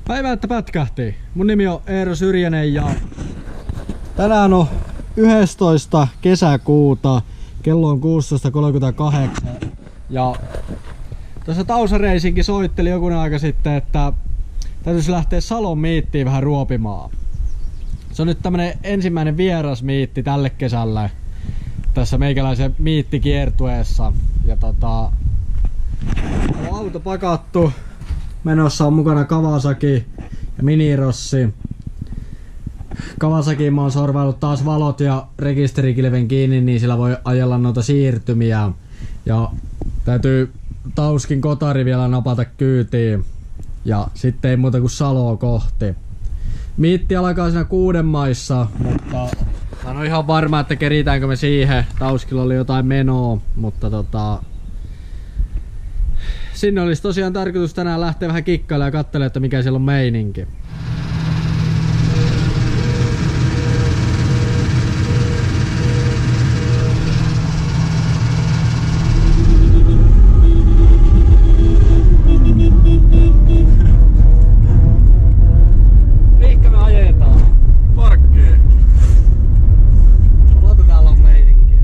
Päivä, että pätkähti. Mun nimi on Eero Syrjänen ja tänään on 11. kesäkuuta. Kello on 16.38 ja tuossa Tausareisinkin soitteli jokunen aika sitten, että täytyisi lähteä Salon miittiin vähän ruopimaan. Se on nyt tämmönen ensimmäinen vieras miitti tälle kesälle tässä meikäläisen miittikiertueessa. Ja on auto pakattu. Menossa on mukana Kawasaki ja Minirossi. Kawasakiin mä oon sorvaillut taas valot ja rekisterikilven kiinni, niin sillä voi ajella noita siirtymiä. Ja täytyy Tauskin kotari vielä napata kyytiin. Ja sitten ei muuta kuin Saloa kohti. Miitti alkaa siinä 6 maissa, mutta mä en oo ihan varma, että keritäänkö me siihen. Tauskilla oli jotain menoa, mutta sinne olisi tosiaan tarkoitus tänään lähteä vähän kikkailemaan ja katselemaan, että mikä siellä on meininki. Mihinkä me ajetaan? Parkkiin. Ota täällä on meininkiä.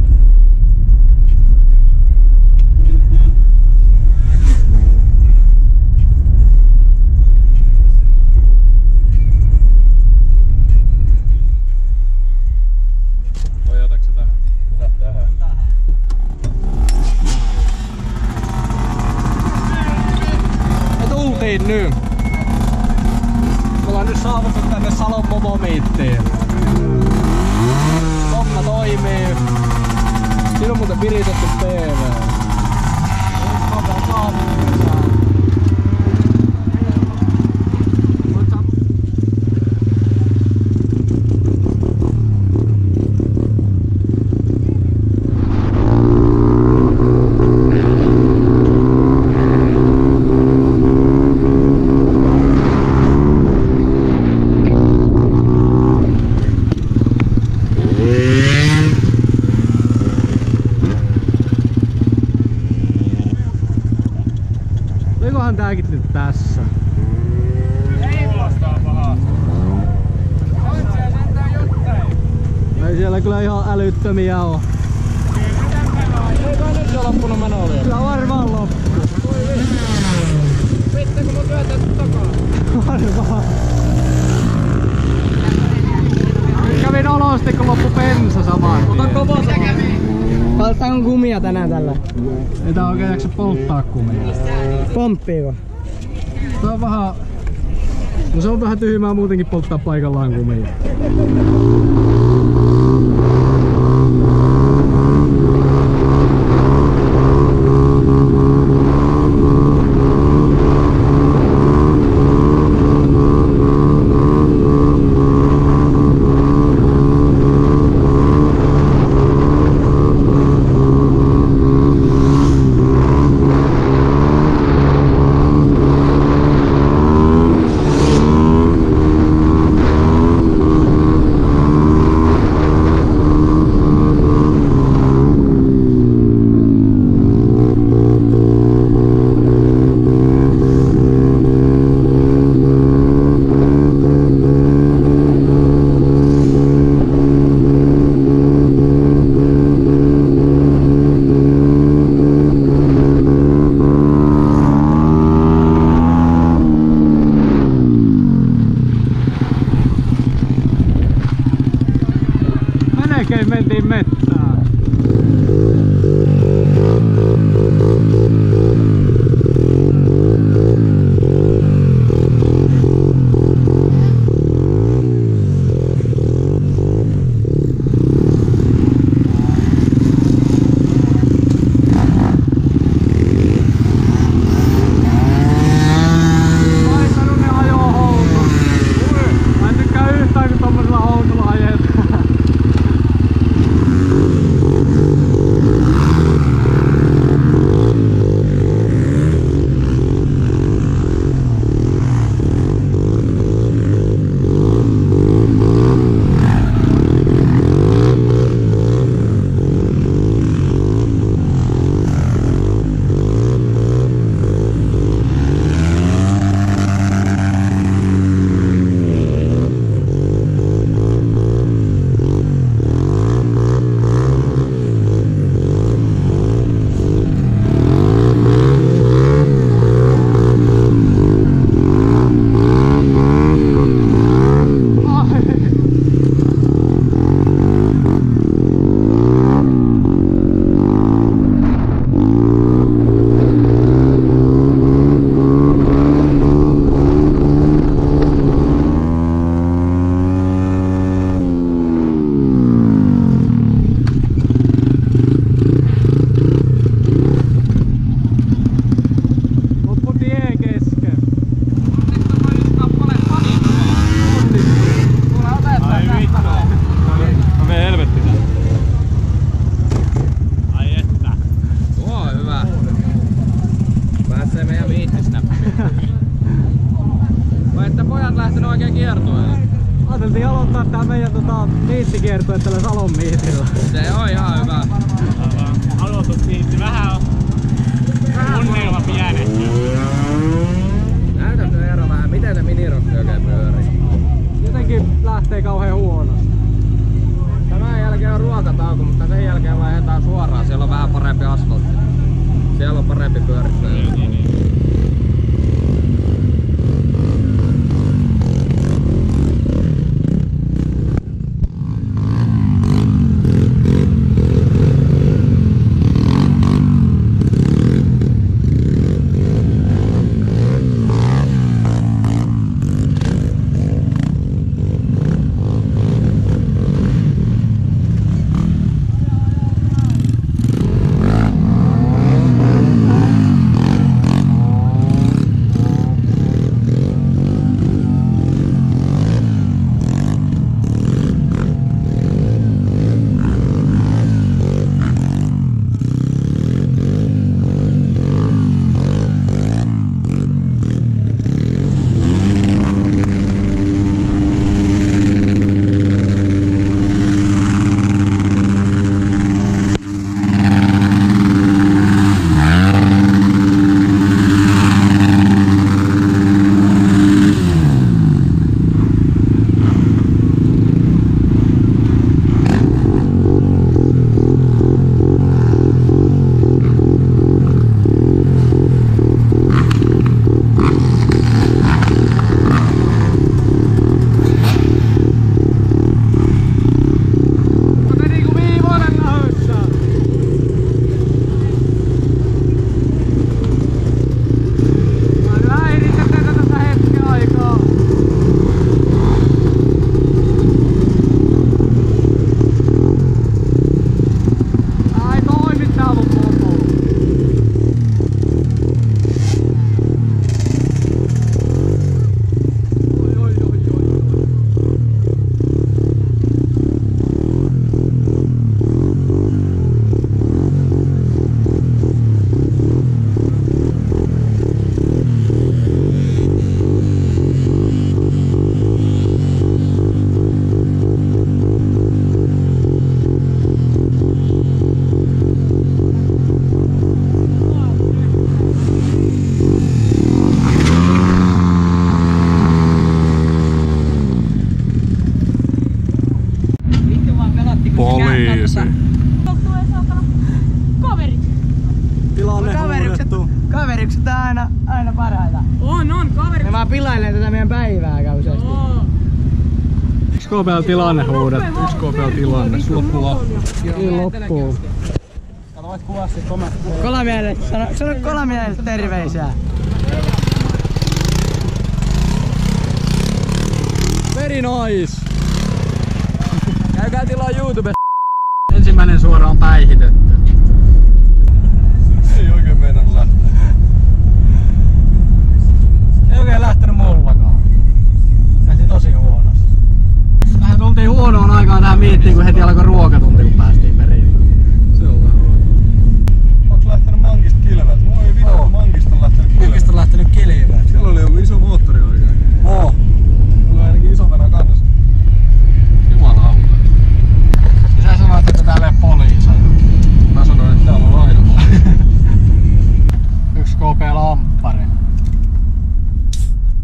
Nyt. Me ollaan nyt saavuttu tänne Salon momomiittiin. Homma toimii. Siinä on muuten viritetty TV. Olikohan tääkin nyt tässä? Ei vastaa pahaa. Ei siellä kyllä ihan älyttömiä oo. Ei kai nyt jo loppunut meno vielä. Kyllä varmaan loppu. Pitääkö mun työtä takaa? Varmaan. Kävin olosti kun loppu bensa samaan. Ota kova sama. Polttaako kumia tänään tällä? Ei tää oikein jaksa polttaa kumia. Pomppiiko? Tää on vähän... No se on vähän tyhmää muutenkin polttaa paikallaan kumia. että pojat lähtenyt oikein kiertueelle. Ajateltiin aloittaa tää meidän miittikiertue tällä Salon miitillä. Se on ihan hyvä. Aloitusmiitti vähän on unelma pienehtyy. Näytätkö Eero vähän, miten se minirossi oikein pyörii? Jotenkin lähtee kauhean huonosti. Tämän jälkeen on ruokatauko, mutta sen jälkeen vaihdetaan suoraan. Siellä on vähän parempi asfaltti. Siellä on parempi pyörittää. Poliisi. Tilanne huudettu. Kaverikset on aina parhaita. On kaverit. Ne vaan pilailee tätä meidän päivää kauseasti. Yksi KPL tilanne huudettu. Yksi KPL tilanne. Loppuu. Kato, voit kuvaa sit komea. Sano Kolamiehelle terveisiä. Very nice. Käykää tilaa YouTube. Ensimmäinen suora on päihitetty. Ei oikein meidän lähteä. Ei oikein lähtenyt mullakaan. Lähti tosi huonosti. Vähän tultiin huonoon aikaan tähän miittiin, kun heti alkoi ruokatunti, kun päästiin perille. Se on vähän huono. Onks lähtenyt mankista kilveet? Mulla ei vittu, mankista on lähtenyt kilveet. Mankista on lähtenyt kilveet. Siellä oli joku iso moottori oikein. Oo. Mulla on ainakin isomena kannassa. Jumalauta. Ja sä sanoit, että täällä ei ole poliiseja. Mä sanoin, että täällä on aina poliisi. Yksi KPL amppari.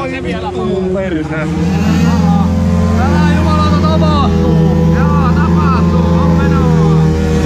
se vielä mun perse. Älä jumalauta tapahtuu! Joo, tapahtuu! On menoa!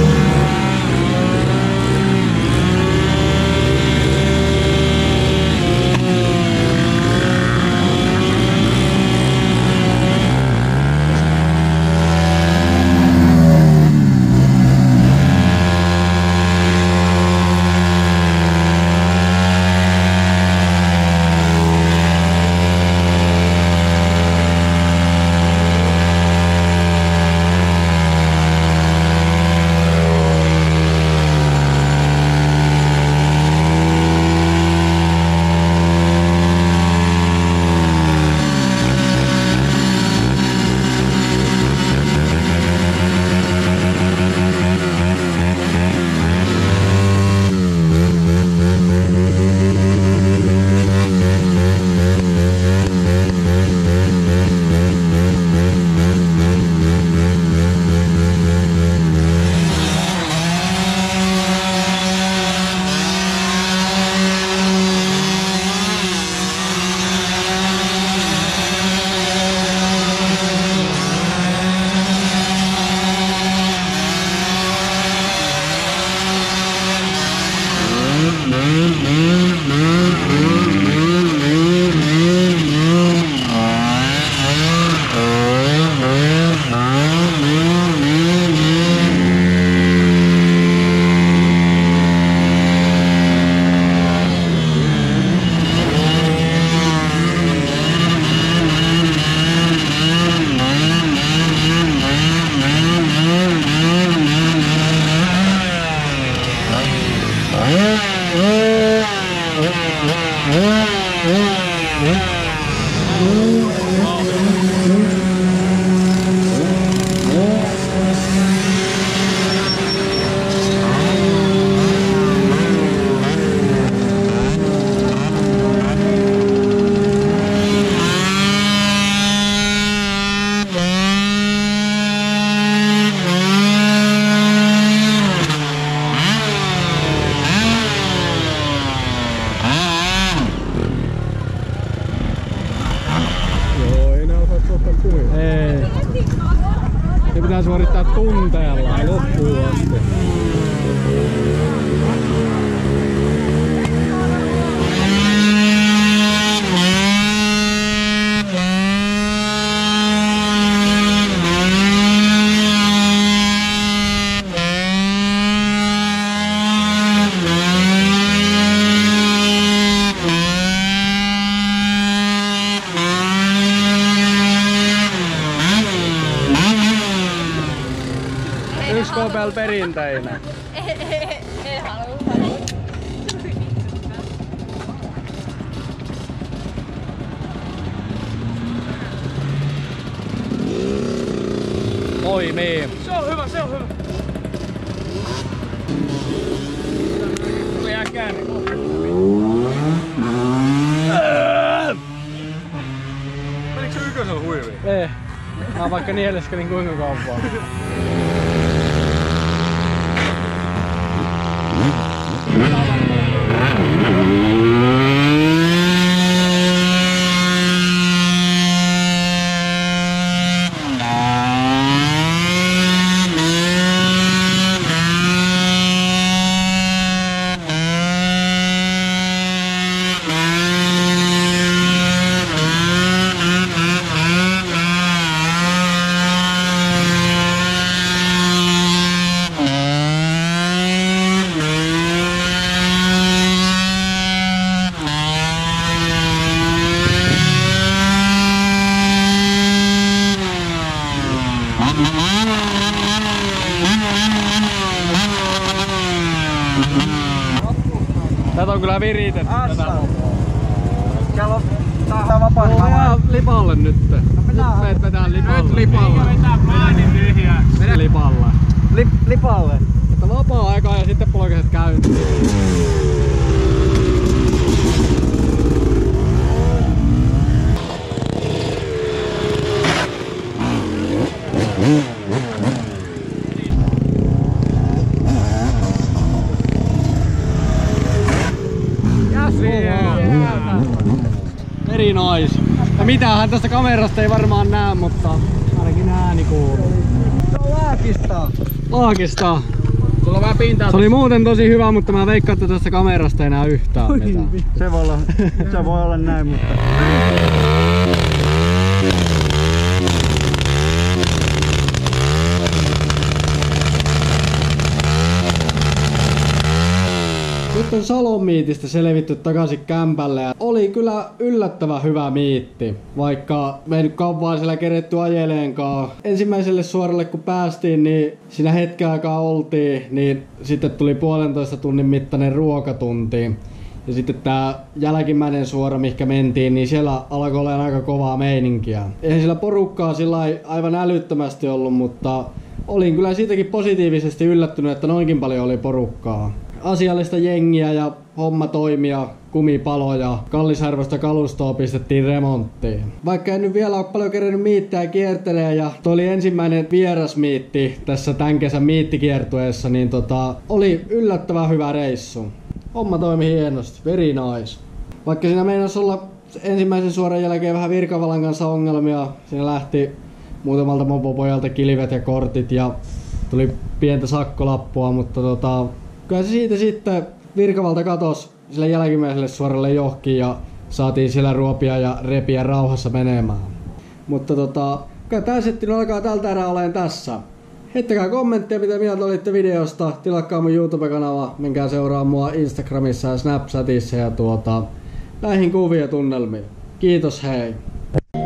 Se pitää suorittaa tunteella loppuun asti. Yksi Kopel perinteinen. Ei halua. Toimii. Se on hyvä, se on hyvä. Tuli äkään. Menikö se ykkösellä huiviin? Ei. Mä vaikka nieleskelin kuinka kauan. Tätä on kyllä viritetty tätä hommaa. Kello tää vapaan Vähän lipalle nyt. Nyt meet vetää lipalle. Nyt lipalle. Vetää plaanin tyhjää. Vedä lipalle. lipalle. Että vapaa-aikaa ja sitten polkeset käyntiin. Very nice. Mitähän tästä kamerasta ei varmaan näe, mutta ainakin ääni kuuluu. Se on laakista. Laakista. Sulla on vähän pintaa. Se oli muuten tosi hyvä, mutta mä veikkaan, että tästä kamerasta ei näe yhtään mitään. Se voi olla näin, mutta... Nyt on Salon miitistä selvitty takaisin kämpälle ja oli kyllä yllättävän hyvä miitti, vaikka me ei nyt kauan siellä keretty ajeleenkaan. Ensimmäiselle suoralle kun päästiin, niin siinä hetken aikaa oltiin, niin sitten tuli 1,5 tunnin mittainen ruokatunti. Ja sitten tää jälkimmäinen suora, mihinkä mentiin, niin siellä alkoi olla aika kovaa meininkiä. Eihän siellä porukkaa sillä aivan älyttömästi ollut, mutta olin kyllä siitäkin positiivisesti yllättynyt, että noinkin paljon oli porukkaa. Asiallista jengiä ja homma toimia, kumipaloja, kallisarvoista kalustoa pistettiin remonttiin. Vaikka en nyt vielä ole paljon kerennyt miittää kiertelee ja toi oli ensimmäinen vierasmiitti tässä tän kesän miittikiertueessa, niin oli yllättävän hyvä reissu. Homma toimi hienosti, very nice. Vaikka siinä meinasi olla ensimmäisen suoran jälkeen vähän Virkavalan kanssa ongelmia, siinä lähti muutamalta mopopojalta kilvet ja kortit ja tuli pientä sakkolappua, mutta kyllä se siitä sitten Virkavalta katosi sille jälkimmäiselle suoralle johonkin ja saatiin siellä ruopia ja repiä rauhassa menemään. Mutta kyllä tää setti alkaa tältä erää olemaan tässä. Heittäkää kommentteja mitä mieltä olitte videosta, tilatkaa mun YouTube-kanava, menkää seuraa mua Instagramissa ja Snapchatissa ja näihin kuvia tunnelmiin. Kiitos hei!